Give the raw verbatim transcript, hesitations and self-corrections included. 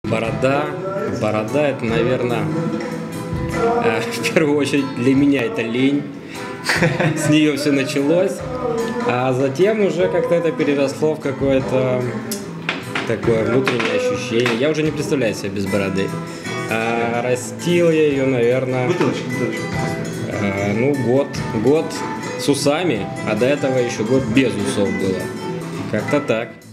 Борода, борода это, наверное, э, в первую очередь для меня это лень. С нее все началось, а затем уже как-то это переросло в какое-то такое внутреннее ощущение. Я уже не представляю себя без бороды. А растил я ее, наверное, э, ну год, год с усами, а до этого еще год без усов было. Как-то так.